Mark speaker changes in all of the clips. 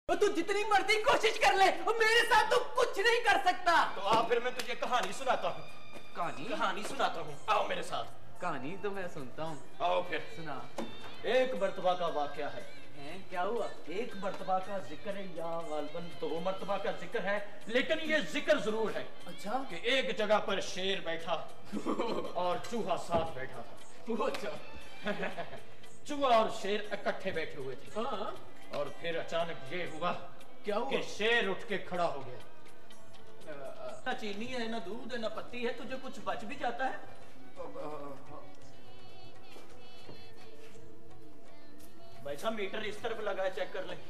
Speaker 1: तो तू जितनी मर्जी कोशिश कर ले, और मेरे साथ तू कुछ नहीं कर सकता।
Speaker 2: तो आप फिर मैं तुझे कहानी सुनाता हूँ। कहानी सुनाता हूँ, आओ मेरे साथ।
Speaker 1: कहानी तो मैं सुनता हूँ।
Speaker 2: आओ फिर
Speaker 1: सुना।
Speaker 2: एक मर्तबा का वाकया है।
Speaker 1: क्या हुआ?
Speaker 2: एक मर्तबा का जिक्र है या गालबन 2 मर्तबा का जिक्र है, लेकिन ये जिक्र जरूर है।
Speaker 1: अच्छा।
Speaker 2: कि एक जगह पर शेर बैठा और चूहा साथ बैठा था।
Speaker 1: अच्छा।
Speaker 2: चूहा और शेर इकट्ठे बैठे हुए थे।
Speaker 1: हाँ।
Speaker 2: और फिर अचानक ये हुआ।
Speaker 1: क्या हुआ?
Speaker 2: कि शेर उठ के खड़ा हो गया। ना चीनी है, ना दूध है, ना पत्ती है, तुझे कुछ बच भी जाता है? भाई साहब मीटर इस तरफ लगा है, चेक कर ले।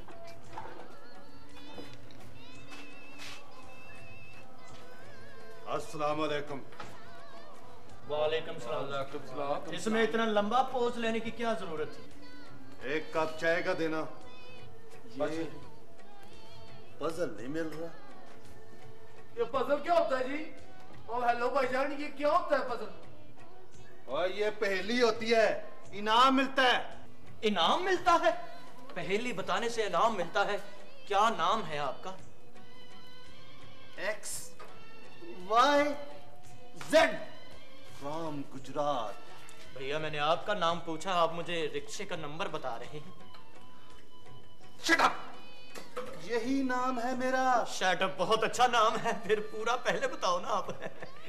Speaker 3: अस्सलाम वालेकुम।
Speaker 2: वालेकुम सलाम। इसमें इतना लंबा पोज लेने की क्या जरूरत थी?
Speaker 3: एक कप चाय का देना। ये पजल नहीं मिल रहा।
Speaker 4: ये पजल क्या होता है जी? और हेलो भाईजान, ये क्या होता है पजल?
Speaker 3: और ये पहेली होती है, इनाम मिलता है।
Speaker 2: इनाम मिलता है? पहेली बताने से इनाम मिलता है? क्या नाम है आपका?
Speaker 3: XYZ from Gujarat.
Speaker 2: भैया मैंने आपका नाम पूछा, आप मुझे रिक्शे का नंबर बता रहे हैं।
Speaker 3: Shut up! यही नाम है मेरा।
Speaker 2: शट अप बहुत अच्छा नाम है, फिर पूरा पहले बताओ ना आप।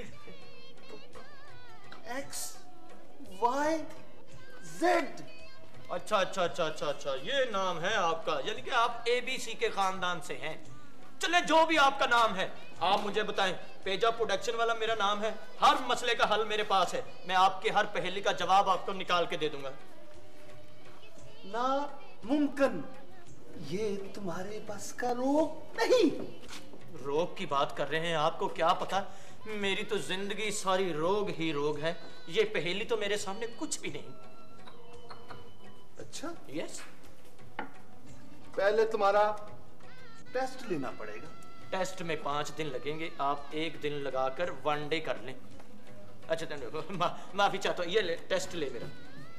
Speaker 3: XYZ।
Speaker 2: अच्छा, ये नाम है आपका, यानी कि आप ABC के खानदान से हैं। चले जो भी आपका नाम है, आप मुझे बताएं। पेजा प्रोडक्शन वाला मेरा नाम है, हर मसले का हल मेरे पास है, मैं आपके हर पहेली का जवाब आपको निकाल के दे दूंगा।
Speaker 3: ना मुमकिन, ये तुम्हारे बस का रोग नहीं।
Speaker 2: रोग की बात कर रहे हैं, आपको क्या पता मेरी तो जिंदगी सारी रोग ही रोग है। ये पहेली तो मेरे सामने कुछ भी नहीं।
Speaker 3: अच्छा,
Speaker 2: यस।
Speaker 3: पहले तुम्हारा टेस्ट लेना पड़ेगा।
Speaker 2: टेस्ट में 5 दिन लगेंगे, आप 1 दिन लगाकर 1 डे कर लें। अच्छा माफी चाहता हूँ, ये ले टेस्ट ले मेरा।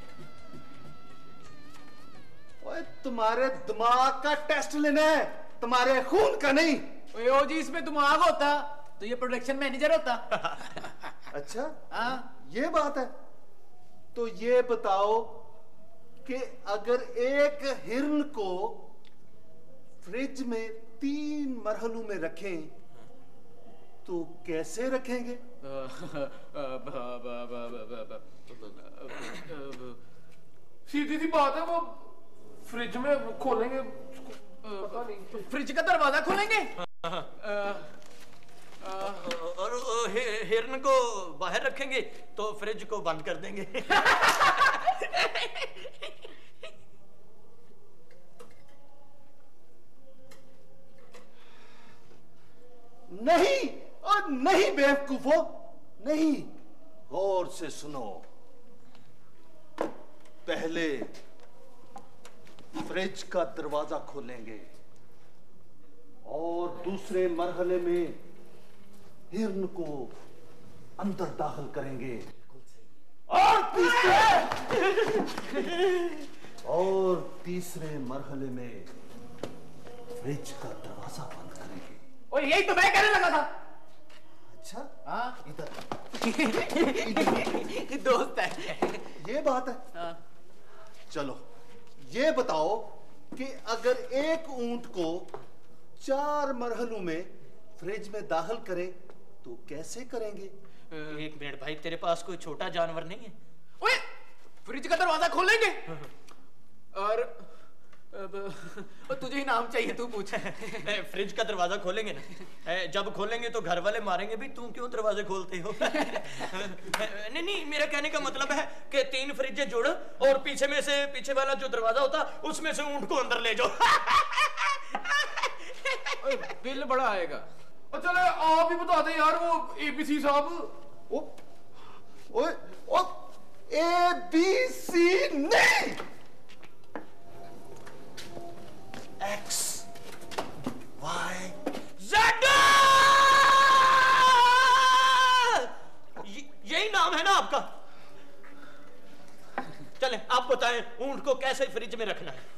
Speaker 3: ओए तुम्हारे दिमाग का टेस्ट लेना है, तुम्हारे खून का नहीं।
Speaker 1: ओ जी, इसमें दिमाग होता तो ये प्रोडक्शन मैनेजर होता।
Speaker 3: अच्छा
Speaker 1: हाँ,
Speaker 3: ये बात है। तो ये बताओ कि अगर एक हिरन को फ्रिज में 3 मरहलों में रखें तो कैसे रखेंगे?
Speaker 4: सीधी सी बात है, वो फ्रिज में खोलेंगे, पता नहीं।
Speaker 1: फ्रिज का दरवाजा खोलेंगे
Speaker 2: और हिरन को बाहर रखेंगे तो फ्रिज को बंद कर देंगे।
Speaker 3: नहीं और नहीं बेवकूफो, नहीं। गौर से सुनो। पहले फ्रिज का दरवाजा खोलेंगे और दूसरे मरहले में हिरन को अंदर दाखिल करेंगे और तीसरे मरहले में फ्रिज का दरवाजा बंद करेंगे।
Speaker 1: और यही तो मैं कहने लगा था।
Speaker 3: अच्छा,
Speaker 1: हाँ,
Speaker 3: इधर
Speaker 1: दोस्त है।
Speaker 3: ये बात है।
Speaker 1: हाँ।
Speaker 3: चलो ये बताओ कि अगर एक ऊंट को 4 मरहलों में फ्रिज में दाखिल करें तो कैसे करेंगे?
Speaker 2: 1 मिनट भाई, तेरे पास कोई छोटा जानवर नहीं है?
Speaker 1: ओए, फ्रिज का दरवाजा खोलेंगे और तुझे ही नाम चाहिए, तू पूछ।
Speaker 2: फ्रिज का दरवाजा खोलेंगे ना, जब खोलेंगे तो घर वाले मारेंगे भी, तू क्यों दरवाजे खोलते हो? नहीं, मेरा कहने का मतलब है कि 3 फ्रिजें जोड़ और पीछे में से पीछे वाला जो दरवाजा होता उसमें से ऊंट को अंदर ले जाओ।
Speaker 1: बिल बड़ा आएगा।
Speaker 4: चले आप ही बता दें यार, वो ABC साहब।
Speaker 3: ओए ABC नहीं, XYZ।
Speaker 2: यही नाम है ना आपका? चले आप बताएं ऊंट को कैसे फ्रिज में रखना है?